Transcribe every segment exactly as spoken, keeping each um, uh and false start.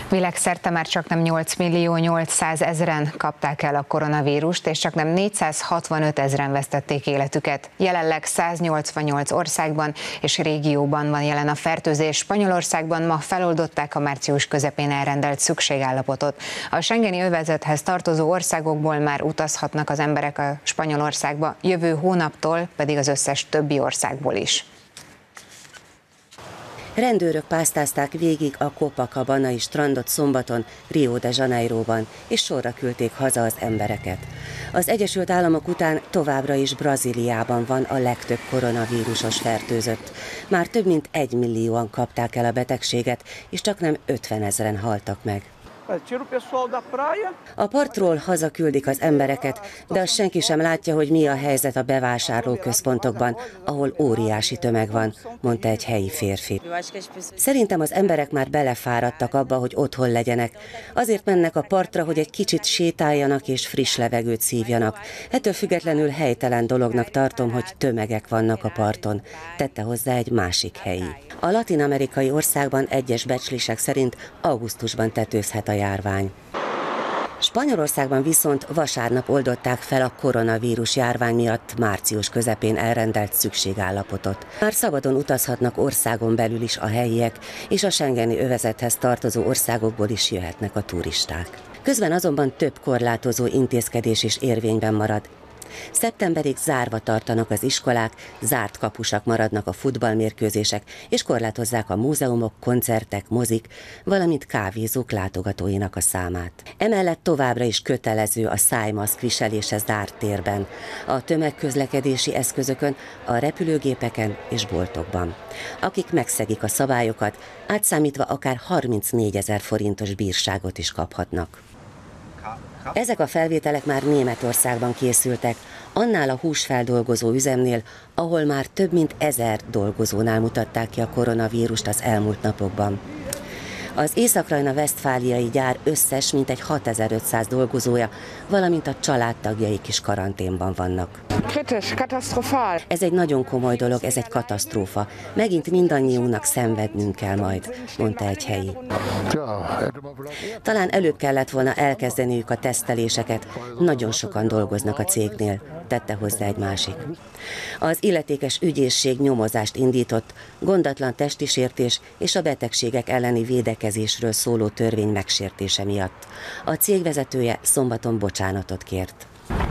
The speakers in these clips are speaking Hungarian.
Világszerte már csaknem nyolc millió nyolcszáz ezren kapták el a koronavírust, és csaknem négyszázhatvanöt ezren vesztették életüket. Jelenleg száznyolcvannyolc országban és régióban van jelen a fertőzés. Spanyolországban ma feloldották a március közepén elrendelt szükségállapotot. A schengeni övezethez tartozó országokból már utazhatnak az emberek a Spanyolországba, jövő hónaptól pedig az összes többi országból is. Rendőrök pásztázták végig a Copacabanai strandot szombaton Rio de Janeiroban, és sorra küldték haza az embereket. Az Egyesült Államok után továbbra is Brazíliában van a legtöbb koronavírusos fertőzött. Már több mint egy millióan kapták el a betegséget, és csaknem ötvenezren haltak meg. A partról hazaküldik az embereket, de azt senki sem látja, hogy mi a helyzet a bevásárlóközpontokban, ahol óriási tömeg van, mondta egy helyi férfi. Szerintem az emberek már belefáradtak abba, hogy otthon legyenek. Azért mennek a partra, hogy egy kicsit sétáljanak és friss levegőt szívjanak. Ettől függetlenül helytelen dolognak tartom, hogy tömegek vannak a parton, tette hozzá egy másik helyi. A latin-amerikai országban egyes becslések szerint augusztusban tetőzhet a járvány. Spanyolországban viszont vasárnap oldották fel a koronavírus járvány miatt március közepén elrendelt szükségállapotot. Már szabadon utazhatnak országon belül is a helyiek, és a schengeni övezethez tartozó országokból is jöhetnek a turisták. Közben azonban több korlátozó intézkedés is érvényben marad. Szeptemberig zárva tartanak az iskolák, zárt kapusak maradnak a futballmérkőzések, és korlátozzák a múzeumok, koncertek, mozik, valamint kávézók látogatóinak a számát. Emellett továbbra is kötelező a szájmaszk viselése zárt térben, a tömegközlekedési eszközökön, a repülőgépeken és boltokban. Akik megszegik a szabályokat, átszámítva akár harmincnégyezer forintos bírságot is kaphatnak. Ezek a felvételek már Németországban készültek, annál a húsfeldolgozó üzemnél, ahol már több mint ezer dolgozónál mutatták ki a koronavírust az elmúlt napokban. Az Észak-Rajna-Vesztfáliai gyár összes mintegy hatezer-ötszáz dolgozója, valamint a családtagjaik is karanténban vannak. Kritisch, katasztrofál. Ez egy nagyon komoly dolog, ez egy katasztrófa. Megint mindannyiunknak szenvednünk kell majd, mondta egy helyi. Talán előbb kellett volna elkezdeniük a teszteléseket, nagyon sokan dolgoznak a cégnél, tette hozzá egy másik. Az illetékes ügyészség nyomozást indított, gondatlan testi sértés és a betegségek elleni védekezésről szóló törvény megsértése miatt. A cég vezetője szombaton bocsánatot kért.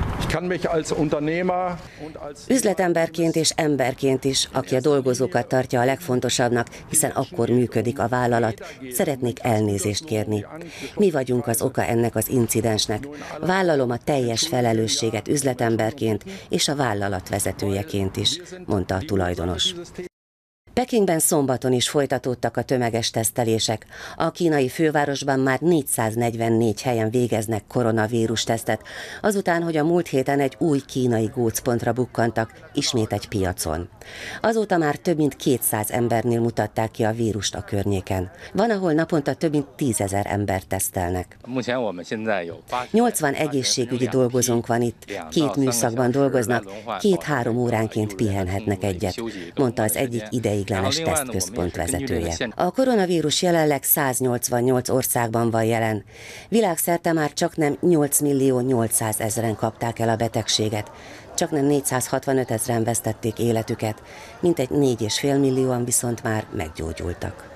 Üzletemberként és emberként is, aki a dolgozókat tartja a legfontosabbnak, hiszen akkor működik a vállalat, szeretnék elnézést kérni. Mi vagyunk az oka ennek az incidensnek. Vállalom a teljes felelősséget üzletemberként és a vállalat vezetőjeként is, mondta a tulajdonos. Pekingben szombaton is folytatódtak a tömeges tesztelések. A kínai fővárosban már négyszáznegyvennégy helyen végeznek koronavírus tesztet, azután, hogy a múlt héten egy új kínai gócpontra bukkantak, ismét egy piacon. Azóta már több mint kétszáz embernél mutatták ki a vírust a környéken. Van, ahol naponta több mint tízezer embert tesztelnek. nyolcvan egészségügyi dolgozónk van itt, két műszakban dolgoznak, két-három óránként pihenhetnek egyet, mondta az egyik ideig tesztközpont vezetője. A koronavírus jelenleg száznyolcvannyolc országban van jelen. Világszerte már csaknem nyolc millió nyolcszáz ezren kapták el a betegséget, csaknem négyszázhatvanöt ezren vesztették életüket, mintegy négy és fél millióan viszont már meggyógyultak.